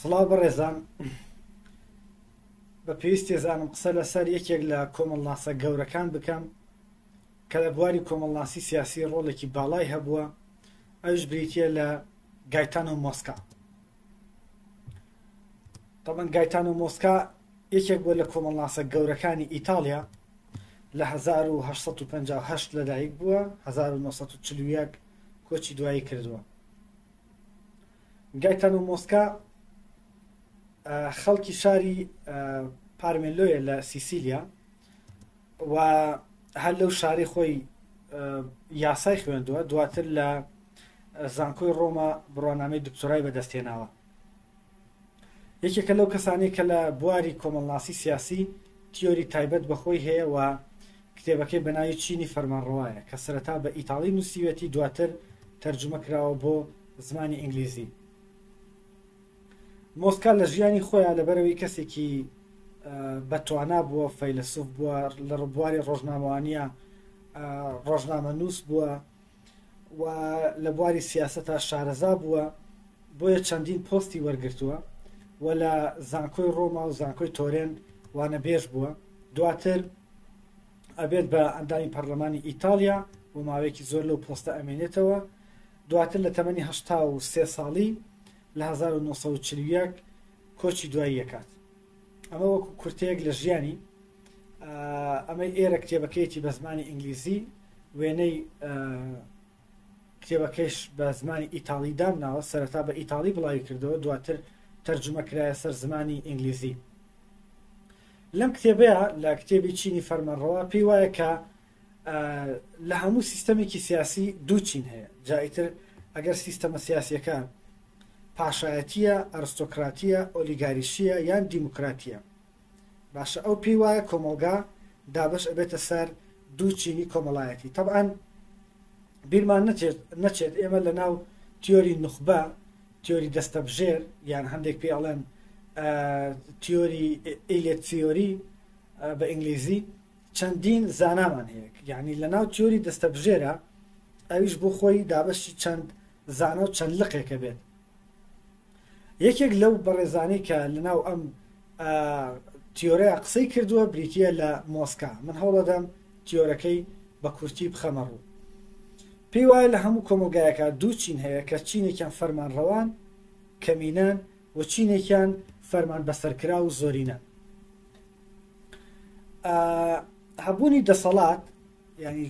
سڵاو بەڕێزان، بە پێویستی زانم قسە لەسەر یەکێک لە کۆمەڵناسە گەورەکان بکەم کە لە بواری کۆمەڵناسی سیاسی ڕۆڵێکی باڵای هەبووە، ئەوش بریتیە لە گایتانۆ مۆسکا. طبعاً گایتانۆ مۆسکا یەکێک بووە لە کۆمەڵناسە گەورەکانی ئیتالیا، لە 1858 لەدایک بووە، 1941 کۆچی دوایی کردووە. گایتانۆ مۆسکا خەڵکی شاری پارمێلۆیە لە سیسیلیا و هەر لەو شاری خۆی یاسای خوێندووە، دواتر لە زانکۆی ڕۆما بڕوانامەی دکتۆرای بەدەستێناوە. یەکێکە لەو کەسانەی کە لە بواری کۆمەڵناسی سیاسی تیۆری تایبەت بەخۆی هەیە و کتێبەکەی بەناوی چینی فەرمانڕەوایە کە سەرەتا بە ئیتاڵی نووسیوەتی، دواتر تەرجمە کراوە بۆ زمانی ئینگلیزی. مۆسکا لە ژیانی خۆیان لەبەرەوەی کەسێکی بەتوانا بووە، فەیلسوف بووە، لە ڕبواری ڕۆژنامەوانیە ڕۆژنامە نووس بووە و لە بواری سیاسەتا شارەزا بووە، بۆیە چەندین پۆستی وەرگرتووە و لە زانکۆی ڕۆما و زانکۆی تۆرێن وانەبێژ بووە. دواتر ئەبێت بە ئەندامی پەرلەمانی ئیتالیا و ماوەیەکی زۆر لەو پۆستە ئەمێنێتەوە. دواتر لە تەمەنی 83 ساڵی لە 1940 کۆچی دوایی یەکات. ئەمە وەکو کورتەیەک لە ژیانی، ئەمە ئێرە کتێبەکەیەتی بە زمانی ئینگلیزی، وێنەی کتێبەکەیش بە زمانی ئیتاڵی دامناوە، سەرەتا بە ئیتاڵی بڵاوی کردەوە، دواتر تەرجمە کرایە سەر زمانی ئینگلیزی. لەم کتێبەیە لە کتێبی چینی فەرمانڕەوا پێی وایە کە لە هەموو سیستەمێکی سیاسی دوو چین هەیە. جایتر ئەگەر سیستەمە سیاسیەکە پاشایەتیە، ئەرستۆکراتیە، ئۆلیگاریشیە یان دیموکراتیە، باشە ئەو پێی وایە کۆمەلگا دابش ئەبێتە سەر دوو چینی کۆمەڵایەتی. طبعاً بیرمان نەچێت ئێمە لە ناو تیۆری نوخبە، تیۆری دەستەبژێر یان هەندێک پێ ئەڵێن تیۆری ئیلیت تیۆری بە ئینگلیزی، چەندین زانامان هەیە. یعنی لە ناو تیۆری دەستەبژێرە ئەویش بۆ خۆی دابشی چەند زانە و چەند لقێکە بێت. یەکێک لەو بەڕێزانەی کە لەناو ئەم تیۆرەیە قسەی کردووە بریتیە لە مۆسکا. من هەوڵەدەم تیۆرەکەی بە کورتی بخەمە ڕوو. پێی وایە لە هەموو کۆمەلگایەکە دوو چین هەیە کە چینێکیان فەرمانڕەوان کەمینان و چینێکیان فەرمان بەسەرکرا و زۆرینە. هەبوونی دەسەڵات، ینی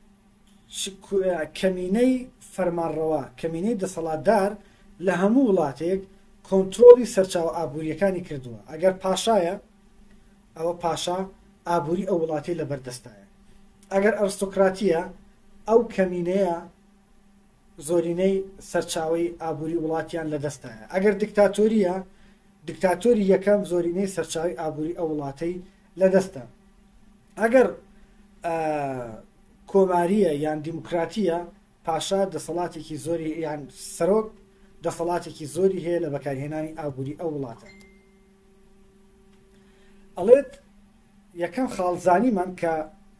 کەمینەی فەرمانڕەوا، کەمینەی دەسەڵاتدار لە هەموو وڵاتێک کۆنتترۆلی سەرچاوە ئابوووریەکانی کردووە. ئەگەر پاشایە، ئەوە پاشا ئابووری ئەو وڵاتی لە بەردەستایە. ئەگەر ئەرستۆکراتیە، ئەو کەمینەیە زۆرینەی سەرچاوی ئابووری وڵاتیان لە دەستایە. ئەگەر دیکتاتۆریە، دیکتاتۆری یەکەم زۆرینەی سەرچاوی ئابووری ئەو وڵاتەی لە دەستە. ئەگەر کۆماریە یان دیموکراتیە، پاشا دەسەڵاتێکی زۆری یان سەرۆک دەسەڵاتێکی زۆری هەیە لە بەکارهێنانی ئابووری ئەو وڵاتە. ئەڵێت یەکەم خاڵزانیمان کە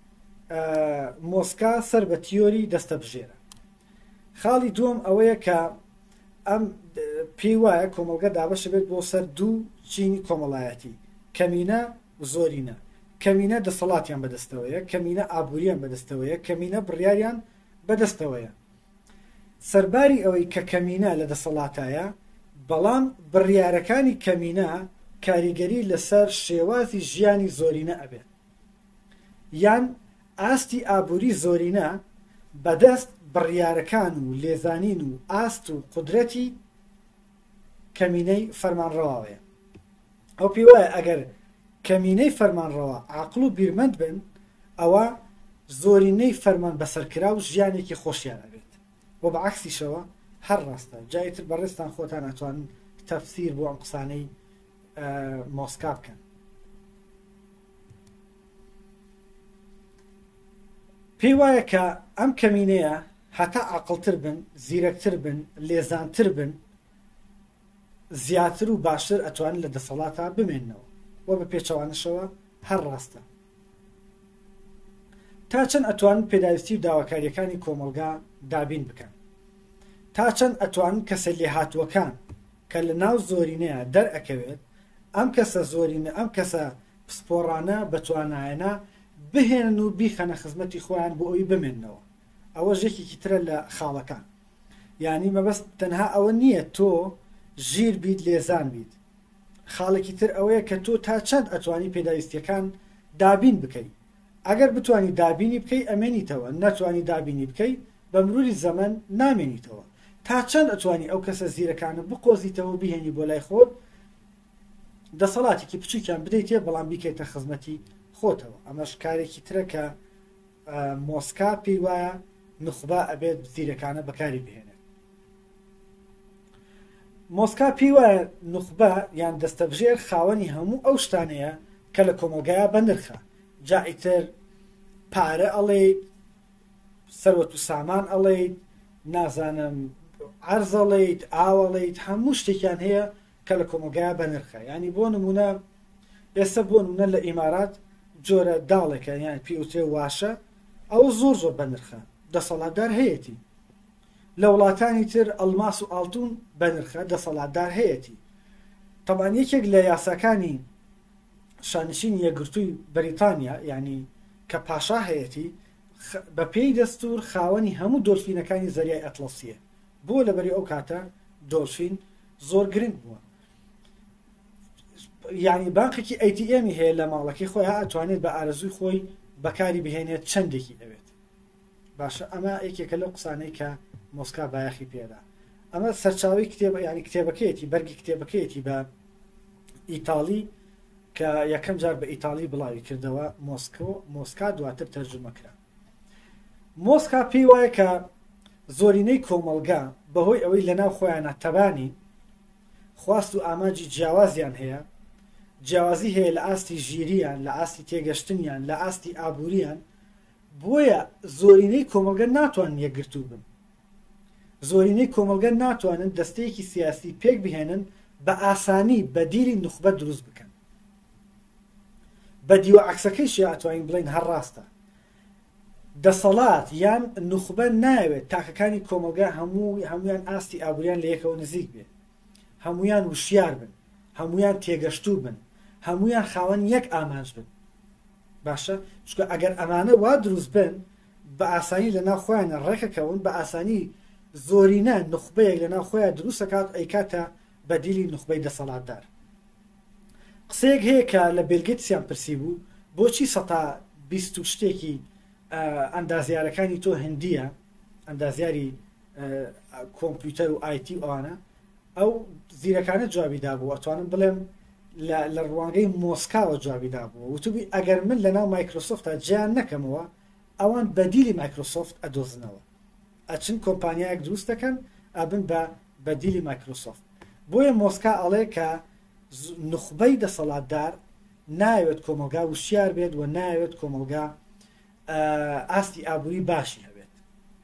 مۆسکا سەر بە تیۆری دەستەبژێرە. خاڵی دووەم ئەوەیە کە ئەم پێی وایە کۆمەلگە دابەشە بێت بۆ سەر دوو چینی کۆمەڵایەتی، کەمینە و زۆرینە. کەمینە دەسەڵاتیان بەدەستەوەیە، کەمینە ئابووریان بەدەستەوەیە، کەمینە بڕیاریان بەدەستەوەیە. سەرباری ئەوەی کە کەمینە لە دەسەڵاتایە، بەڵام بڕیارەکانی کەمینە کاریگەری لەسەر شێوازی ژیانی زۆرینە ئەبێت، یان ئاستی ئابووری زۆرینە بەدەست بڕیارەکان و لێزانین و ئاست و قودرەتی کەمینەی فەرمانڕەواوەیە. ئەو پێی وایە ئەگەر کەمینەی فەرمانڕەوا عاقڵ و بیرمەند بن، ئەوە زۆرینەی فەرمان بەسەرکرا و ژیانێکی خۆشیان ئەبێت. و بەعکسیشەوە هەر ڕاستە. جایتر بەڕێستان خۆتان ئەتوانن تەفسیر بۆ ئەم قسانەی مۆسکا بکەن. پێی وایە کە ئەم کەمینەیە هەتا عاقڵتر بن، زیرەکتر بن، لێزانتر بن، زیاتر و باشتر ئەتوانن لە دەسەڵاتە بمێننەوە. و بە پێچەوانشەوە هەر ڕاستە. تا چەند ئەتوانن پێداویستی و داواکاریەکانی کۆمەلگا دابین بکەن، تا چەند ئەتوانن کەسە لێهاتووەکان کە لە ناو زۆرینەیە دەرئەکەوێت ئەم کەسە زۆرینە ئەم کەسە پسپۆڕانە بەتوانایەنە بهێنن و بیخەنە خزمەتی خۆیان بۆ ئەوی بمێننەوە. ئەوە ژێکێکی ترە لە خاڵەکان، یعنی مەبەست تەنها ئەوە نییە تۆ ژیر بیت لێزان بیت، خاڵێکی تر ئەوەیە کە تۆ تا چەند ئەتوانی پێداویستیەکان دابین بکەیت. ئەگەر بتانی دابینی بکەی ئەمێنیتەوە، نەتوانی دابینی بکەی بە مروری زەمن نامێنیتەوە. تا چەند ئەتوانی ئەو کەسە زیرەکانە بقۆزیتەوە بهێنی بۆ لای خۆت، دەسەڵاتێکی بچووکیان بدەیتێ بەڵام بیکەیتە خزمەتی خۆتەوە. ئەمەش کارێکی ترە کە مۆسکا پێی وایە نخبە ئەبێت زیرەکانە بەکاری بهێنێت. مۆسکا پێی وایە نخبە یان دەستەبژێر خاوەنی هەموو ئەو شتانەیە کە لە کۆمەلگایە بە نرخە، جائیتر پارە ئەڵێیت، سەروەت و سامان ئەڵێیت، نازانم عەرزەڵێیت، ئاوەڵێیت، هەموو شتێکیان هەیە کە لە کۆمەلگایە بە نرخە. ینی بۆ نمونە ئێستا بۆ نمونە لە ئیمارات جۆرە داڵێکە یان پیوتێ واشە، ئەو زۆر زۆر بە نرخە، دەسەڵاتدار هەیەتی. لە وڵاتانی تر ئەڵماس و ئاڵتون بە نرخە، دەسەڵاتدار هەیەتی. تەبان یەکێک لە یاساکانی شانشینی یەکگرتووی بەریتانیا ینی کە پاشا هەیەتی بە پێی دەستور خاوەنی هەموو دۆلفینەکانی زەریای ئەتلەسیە، بۆ لەبەری ئەو کاتە دۆلفین زۆر گرنگ بووە. یعنی بانقێکی ATM هەیە لە ماڵەکەی خۆی ئەتوانێت بە ئارەزووی خۆی بەکاری بهێنێت چەندێکی ئەوێت. باشە ئەمە یەکێکە لەو قسانەی کە مۆسکا بایەخی پێدا. ئەمە سەرچاوی کتێب ینی کتێبەکەیەتی بەرگی کتێبەکەیەتی بە ئیتاڵی کە یەکەم جار بە ئیتاڵی بڵاوی کردەوە مۆسکا دواتر تەرجمەکرا. مۆسکا پێی وایە کە زۆرینەی کۆمەلگا بەهۆی ئەوەی لەناو خۆیانە تەبانی خواست و ئاماجی جیاوازیان هەیە، جیاوازی هەیە لە ئاستی ژیریان، لە ئاستی تێگەشتنیان، لە ئاستی ئابووریان، بۆیە زۆرینەی کۆمەلگە ناتوانن یەکگرتوو بن. زۆرینەی کۆمەلگە ناتوانن دەستەیەکی سیاسی پێک بهێنن بە ئاسانی بە دیری نخبە دروست بکەن. بە دیوە عەکسەکەیشی ئەتوانین بڵین هەر ڕاستە. دەسەڵات یان نخبە ناوێت تاکەکانی کۆمەلگا هەمویان ئاستی ئابووریان لە یەکەوە نزیک بێت، هەمویان وشیار بن، هەمویان تێگەشتوو بن، هەمویان خاوەن یەک ئامانج بن. باشە چکە ئەگەر ئەمانە وا دروست بن بە ئاسانی لەناو خۆیانە ڕێکەکەون، بە ئاسانی زۆرینە نخبەیەک لەناو خۆیان دروستەکات ئەیکاتە بەدیلی نخبەی دەسەڵاتدار. قسەیەک هەیە کە لە بیلگێتسیان پرسی بوو بۆچی 120 شتێکی ئەندازیارەکانی تۆ هەندیە، ئەندازیاری کۆمپیوتەر و IT ئەوانە، ئەو زیرەکانە جوابیدا بوو. ئەتوانم بڵێم لە ڕوانگەی مۆسکاوە جوابیدا بوو. وتوبی ئەگەر من لەناو مایکرۆسۆفتە جیان نەکەمەوە ئەوان بەدیلی مایکرۆسۆفت ئەدۆزنەوە، ئەچن کۆمپانیایەک دروست دەکەن ئەبن بە بەدیلی مایکرۆسۆفت. بۆیە مۆسکا ئەڵێ کە نخبەی دەسەڵاتدار ناوێت کۆمەلگا وشیار بێت و ناوێت کۆمەلگا ئاستی ئابووری باشی هەبێت.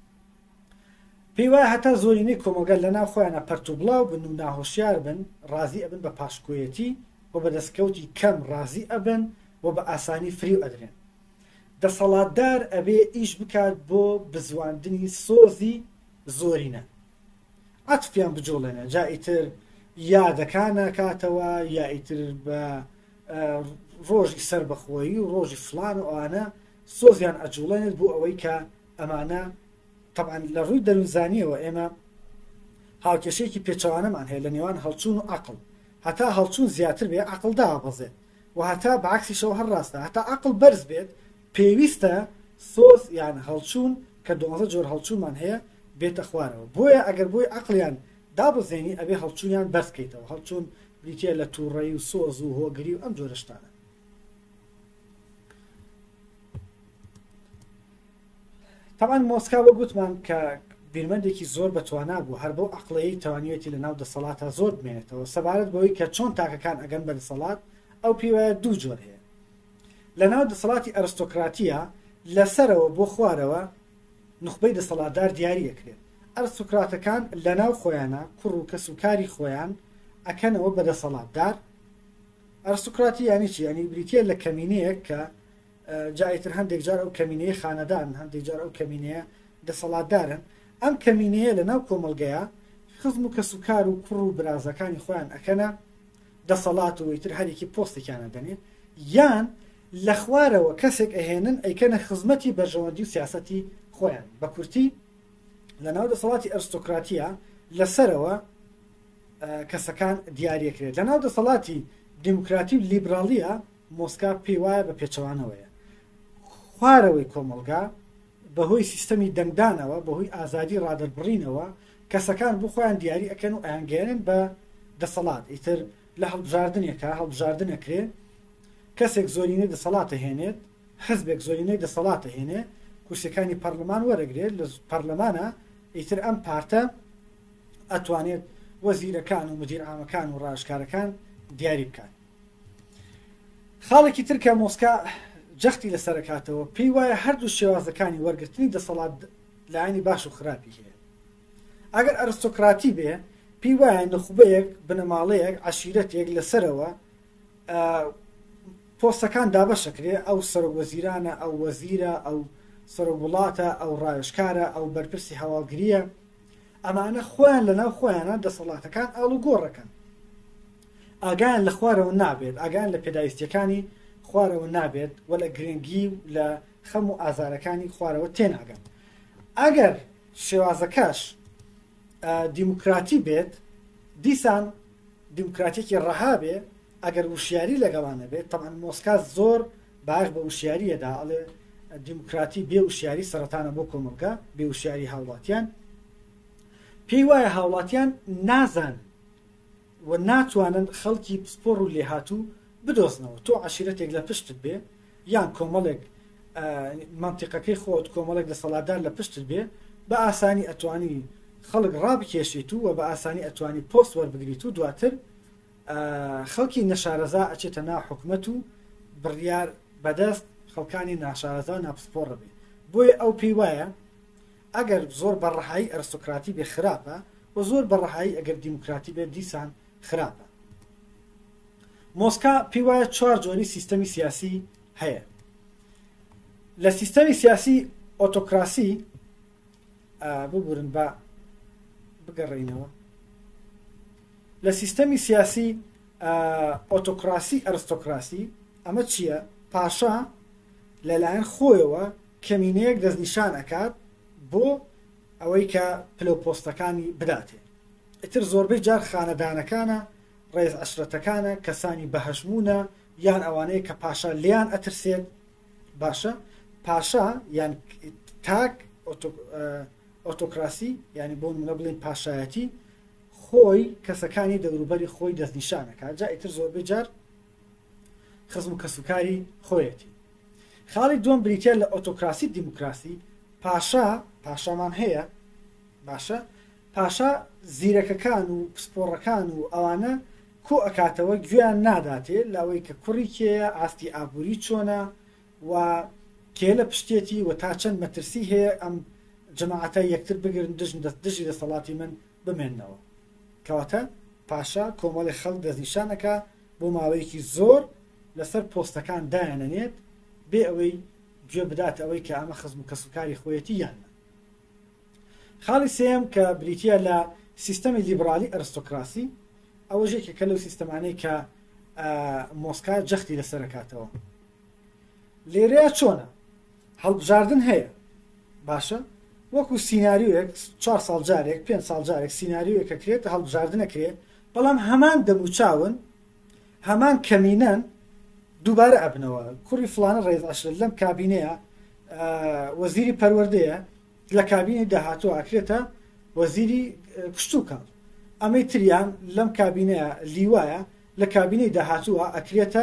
پێی وایە هەتا زۆرینەی کۆمەلگا لەناو خۆیانە پەرت و بڵاو بن و ناهۆشیار بن، ڕازی ئەبن بە پاشکۆیەتی و بە دەستکەوتی کەم ڕازی ئەبن و بە ئاسانی فریو ئەدرێن. دەسەڵاتدار ئەبێ ئیش بکات بۆ بزواندنی سۆزی زۆرینە، ئەتفیان بجۆڵێنە، جا ئیتر یادەکانە کاتەوە، یا ئیتر بە ڕۆژی سربەخۆیی و ڕۆژی فلان و ئەوانە سۆزیان ئەجوڵێنێت بۆ ئەوەی کە ئەمانە طبعاً لە ڕووی دەروونزانیەوە ئێمە هاوکێشەیەکی پێچەوانەمان هەیە لە نێوان هەڵچوون و عەقڵ. هەتا هەڵچوون زیاتر بێ عەقڵ دابەزێت و هەتا بەعەکسیشەوە هەر ڕاستە، هەتا عەقڵ بەرز بێت پێویستە سۆز یان هەڵچوون کە 12 جۆر هەڵچوونمان هەیە بێتە خوارەوە. بۆیە ئەگەر بۆی عەقڵیان دابزێنی ئەبێ هەڵچوونیان بەرزکەیتەوە. هەڵچوون بریتە لە تووڕەیی و سۆز و هۆگری و ئەم جۆرە شتانە. طبعاً مۆسکا وە گوتمان کە بیرمەندێکی زۆر بەتوانا بوو، هەر بەو عەقڵەیەی تەوانیوێتی لە ناو دەسەڵاتە زۆر بمێنێتەوە. سەبارەت بەوەی کە چۆن تاکەکان ئەگەن بە دەسەڵات ئەو پێی وایە دوو جۆر هەیە. لە ناو دەسەڵاتی ئەرستۆکراتیە لەسەرەوە بۆ خوارەوە نخبەی دەسەڵاتدار دیاریەکرێت. ئەرستۆکراتەکان لە ناو خۆیانە کوڕ و کەس و کاری خۆیان ئەکەنەوە بە دەسەڵاتدار. ئەرستۆکراتی یانی چی؟ یانی بریتە لە کەمینەیەک کە جایتر هەندێک جار ئەو کەمینەیە خانەدان، هەندێک جار ئەو کەمینەیە دەسەڵاتدارن. ئەم کەمینەیە لە ناو کۆمەلگەیە خزم و کەسوکار و کوڕ و برازەکانی خۆیان ئەکەنە دەسەڵات و ئیتر هەرێکی پۆستێکیانە دەنێت یان لە خوارەوە کەسێک ئەهێنن ئەیکەنە خزمەتی بەرژەوەندی و سیاسەتی خۆیان بە کورتی لە ناو دەسەڵاتی ئەرستۆکراتیە لەسەرەوە کەسەکان دیارەکرێت لە ناو دەسەڵاتی دیموکراتی و لیبرالیە مۆسکا پێی وایە بە پێچەوانەوەیە خوارەوەی کۆمەلگا بەهۆی سیستەمی دەنگدانەوە بەهۆی ئازادی ڕادەربڕینەوە کەسەکان بۆ خۆیان دیاری ئەەکەن و ئەیانگەێنن بە دەسەڵات ئیتر لە هەڵبژاردنێکە هەڵبژاردنەکرێ کەسێک زۆرینەی دەسەڵاتە هێنێت حزبێک زۆرینەی دەسەڵاتە هێنێ کورسەکانی پەرلەمان وەرەگرێت لە پەرلەمانە ئیتر ئەم پارتە ئەتوانێت وەزیرەکان و مدیر عامەکان و ڕاژکارەکان دیاری بکات خاڵێکی ترکە مۆسکا جەختی لەسەرکاتەوە پێی وایە هەردوو شێوازەکانی وەرگرتنی دەسەڵات لایانی باش و خراپی هەیە ئەگەر ئەرستۆکراتی بێ پێی وایە نخبەیەک بنەماڵەیەک عەشیرەتێک لەسەرەوە پۆستەکان دابەشەکرێ ئەو سەرۆکوەزیرانە ئەو وەزیرە ئەو سەرۆکوڵاتە ئەو ڕایشکارە ئەو بەرپرسی هەواڵگریە ئەمانە خۆیان لەناو خۆیانە دەسەڵاتەکان ئاڵوگۆڕەکەن ئاگایان لە خوارەوە نابێت ئاگایان لە پێداویستیەکانی خوارەوە نابێت و لە گرنگی و لە خەم و ئازارەکانی خوارەوە تێناگەن ئەگەر شێوازەکەش دیموکراتی بێت دیسان دیموکراتێکی ڕەها بێ ئەگەر وشیاری لەگەڵانە بێت تەمان مۆسکا زۆر باش بە وشیاریەدا ئەڵێ دیموکراتی بێ وشیاری سەرەتانە بۆ کۆمەلگا بێ وشیاری هاوڵاتیان پێی وایە هاوڵاتیان نازان و ناتوانن خەڵکی پسپۆڕ و لێهاتوو بدۆزنەوە تۆ عەشیرەتێک لە پشتت بێ یان کۆمەڵێک منتیقەکەی خۆت کۆمەڵێک دەسەڵاتدار لە پشتت بێ بە ئاسانی ئەتوانی خەڵک ڕابکێشیت و بە ئاسانی ئەتوانی پۆست وەربگریت و دواتر خەڵکی نەشارەزا ئەچێتە ناو حکومەت و بڕیار بەدەست خەڵکانی ناشارەزا ناپسپۆڕە بێ بۆیە ئەو پێی وایە ئەگەر زۆر بەڕەحایی ئەرستۆکراتی بێ خراپە و زۆر بەڕەحایی ئەگەر دیموکراتی بێت دیسان خراپە مۆسکا پێی وایە 4 جۆری سیستەمی سیاسی هەیە لە سیستەمی سیاسی ئۆتۆکراسی ببورن بە بگەڕێینەوە لە سیستەمی سیاسی ئۆتۆکراسی ئەرستۆکراسی ئەمە چییە؟ پاشا لەلایەن خۆیەوە کەمینەیەک دەستنیشان ئەکات بۆ ئەوەی کە پلەپۆستەکانی بداتێ ئیتر زۆربەی جار خانەدانەکانە ڕێز عەشرەتەکانە کەسانی بەهەژمونە یان ئەوانەیە کە پاشا لیان ئەترسێت باشە پاشا یان تاک ئۆتۆکراسی ینی بۆ منە بڵێن پاشایەتی خۆی کەسەکانی دەوروبەری خۆی دەستنیشانەکات جا ئیتر زۆربەی جار خزم و کەسوکاری خۆیەتی خاڵی دووەم بریتە لە ئۆتۆکراسی دیموکراسی پاشامان هەیە باشە پاشا زیرەکەکان و پسپۆڕەکان و ئەوانە کۆ ئەکاتەوە گوێیان ناداتێ لاوەی کە کوڕی کێیە ئاستی ئابووری چۆنە و کێ لە پشتێتی و تا چەند مەترسی هەیە ئەم جەماعەتە یەکتر بگرن دژی دەسەڵاتی من بمێننەوە کەواتە پاشا کۆمەڵی خەڵک دەستنیشانەکە بۆ ماوەیەکی زۆر لەسەر پۆستەکان دایانەنێت بێ ئەوەی گوێ بدات ئەوەی کە ئەمە خزم و کەسوکاری خۆیەتی یانە خاڵی سێم کە بریتە لە سیستەمی لیبرالی ئەرستۆکراسی ئەوە ژێکێکە لەو سیستەمانەی کە مۆسکا جەختی لەسەرکاتەوە لێرەیە چۆنە هەڵبژاردن هەیە باشە وەکو سیناریوەک 4 ساڵ جارێک 5 ساڵ جارێک سیناریوەکە کرێت هەڵبژاردنەکرێت بەڵام هەمان دەموچاون هەمان کەمینەن دووبارە ئەبنەوە کوڕی فلانە ڕێز عەشرەت لەم کابینەیە وەزیری پەروەردەیە لە کابینەی داهاتوە ئاکرێتە وەزیری کشتوکە ئەمەی تریان لەم کابینەیە لیوایە لە کابینەی داهاتووە ئەکرێتە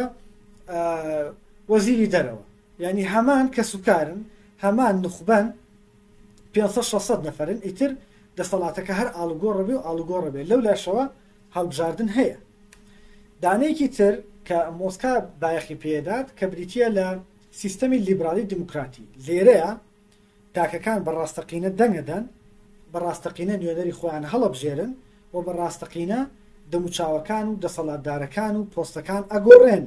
وەزیری دەرەوە یعنی هەمان کەسوکارن هەمان نخبەن 500-600 نەفەرن ئیتر دەسەڵاتەکە هەر ئاڵوگۆڕە بێ و ئاڵوگۆڕە بێ لەو لاشەوە هەڵبژاردن هەیە دانەیەکی تر کە مۆسکا بایەخی پێدات کە بریتە لە سیستەمی لیبرالی دیموکراتی لێرەیە تاکەکان بەڕاستەقینە دەنگەدەن بەڕاستەقینە نوێنەری خۆیان هەڵەبژێرن و بەڕاستەقینە دەموچاوەکان و دەسەڵاتدارەکان و پۆستەکان ئەگۆڕێن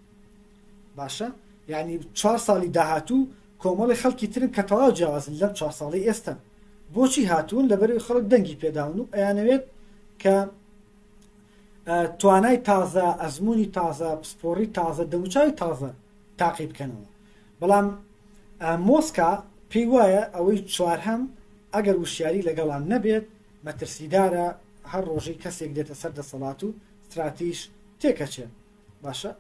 باشە یعنی 4 ساڵی داهاتوو کۆمەڵی خەڵکی ترن کە تەواو جیاوازن لەم 4 ساڵی ئێستا بۆچی هاتوون لەبەرەوەی خەڵک دەنگی پێداون و ئەیانەوێت کە توانای تازە ئەزمموی تازە پسپۆری تازە دەموچاوی تازە تاقی بکەنەوە بەڵام مۆسکا پێی وایە ئەوەی چوارهەم ئەگەر وشیاری لەگەڵان نەبێت مەترسیدارە هەر ڕۆژەی کەسێک دێتە سەر دەسەڵات و استراتیش تێکەچێت باشە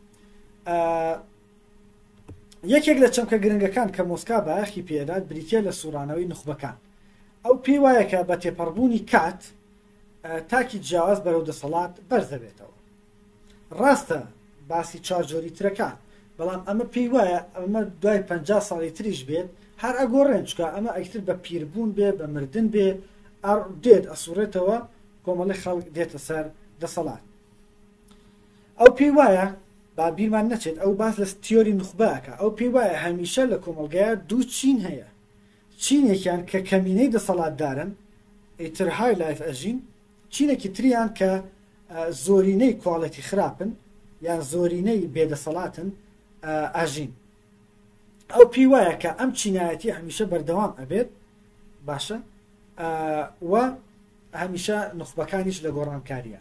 یەکێک لە چەمکە گرنگەکان کە مۆسکا بەیەخی پێدات بریتە لە سوورانەوەی نخبەکان ئەو پێی وایە کە بە تێپەڕبوونی کات تاکی جیاواز بەرەو دەسەڵات بەرز دەبێتەوە ڕاستە باسی چارجۆری ترەکان بەڵام ئەمە پێی وایە ئەمە دوای 50 ساڵی تریش بێت هەر ئەگۆڕێن چکە ئەمە ئەکتر بە پیربوون بێ بە مردن بێ دێت ئەسوورێتەوە کۆمەڵی خەڵک دێتە سەر دەسەڵات ئەو پێی وایە با بیرمان نەچێت ئەو باس لە تیۆری نخبەکە ئەو پێی وایە هەمیشە لە کۆمەلگایە دوو چین هەیە چینێکیان کە کەمینەی دەسەڵاتدارن ئیتر های لایف ئەژین چینێکی تریان کە زۆرینەی کوڵەتی خراپن یان زۆرینەی بێدەسەڵاتن ئاژین ئەو پێی وایە کە ئەم چینایەتی هەمیشە بەردەوام ئەبێت باشە و هەمیشە نخبەکانیش لە گۆڕانکاریە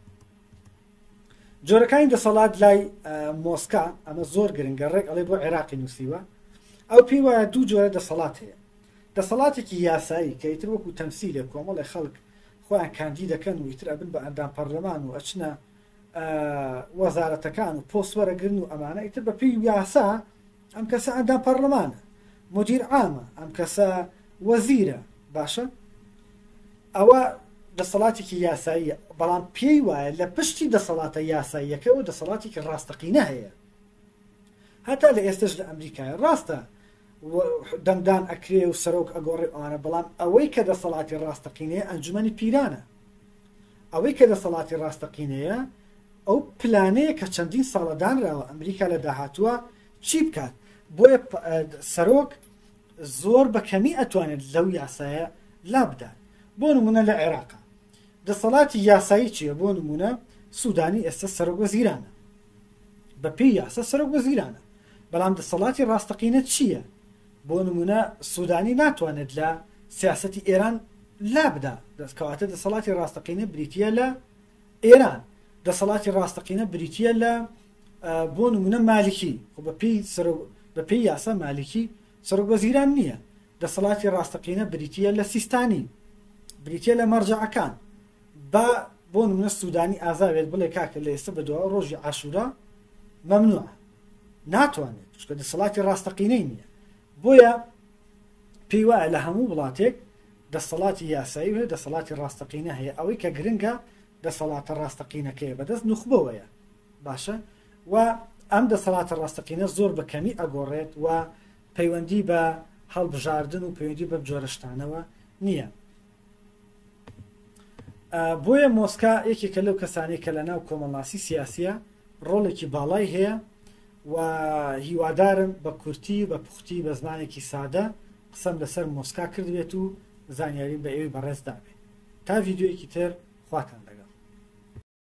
جۆرەکانی دەسەڵات لای مۆسکا ئەمە زۆر گرنگە ڕێک ئەڵێ بۆ عێراقی نووسیوە ئەو پێی وایە دوو جۆرە دەسەڵات هەیە دەسەڵاتێکی یاسایی کە ئیتر وەکو تەمسیلە کۆمەڵی خەڵک خۆیان کاندی دەکەن و ئیتر ئەبن بە ئەندام پەرلەمان و ئەچنە وەزارەتەکان و پۆست وەرەگرن و ئەمانە ئیتر بە پێی یاسا ئەم کەسە ئەندام پەرلەمانە مدیر عامە ئەم کەسە وەزیرە باشە ئەوە دەسەڵاتێکی یاساییە بەڵام پێی وایە لە پشتی دەسەڵاتە یاساییەکەەوە دەسەڵاتێکی ڕاستەقینە هەیە هەتا لە ئێستش لە ئەمریکای ڕاستە دەمدان ئەکرێ و سەرۆک ئەگۆڕێ ئەوانە بەڵام ئەوەی کە دەسەڵاتی ڕاستەقینەیە ئەنجومەنی پیرانە ئەوەی کە دەسەڵاتی ڕاستەقینەیە ئەو پلانەیە کە چەندین ساڵەدانراوە ئەمریکا لە داهاتووە چی بکات بۆیە سەرۆک زۆر بە کەمی ئەتوانێت لەو یاسایە لابدات بۆ نمونە لە عێراقا دەسەڵاتی یاسایی چییە بۆ نمونە سوودانی ئێستا سەرۆک وەزیرانە بە پێی یاسا سەرۆک وەزیرانە بەڵام دەسەڵاتی ڕاستەقینە چییە بۆ نمونە سوودانی ناتوانێت لە سیاسەتی ئێران لابدا دەستکەواتە دەسەڵاتی ڕاستەقینە بریتە لە ئێران دەسەڵاتی ڕاستەقینە بریتە لە بۆ نمونە مالیکی بە پێی یاسا مالیکی سەرۆک وەزیران نییە دەسەڵاتی ڕاستەقینە بریتە لە سیستانی بریتە لە مەرجەعەکان بۆ نمونە سوودانی ئازاوێت بڵێ کاکە لە ئێستا بەدووە ڕۆژی عاشورا مەمنوعە ناتوانێت چکە دەسەڵاتی ڕاستەقینەی نییە بۆیە پێی وایە لە هەموو وڵاتێک دەسەڵاتی یاسایی هەیە دەسەڵاتی ڕاستەقینە هەیە ئەوەی کە گرنگە دەسەڵاتە ڕاستەقینەکەیە بەدەست نوخبەوەیە باشە و ئەم دەسەڵاتە ڕاستەقینە زۆر بە کەمی ئەگۆڕێت و پەیوەندی بە هەڵبژاردن و پەیوەندی بە جۆرەشتانەوە نییە بۆیە مۆسکا یەکێکە لەو کەسانەی کە لە ناو کۆمەڵناسی سیاسیە ڕۆڵێکی باڵای هەیە و هیوادارم بە کورتی بە پوختی بە زمانێکی سادە قسەم لەسەر مۆسکا کردبێت و زانیاری بە ئێوەی بەڕێزدا بێت تا ڤیددیۆیەکی تر خواتان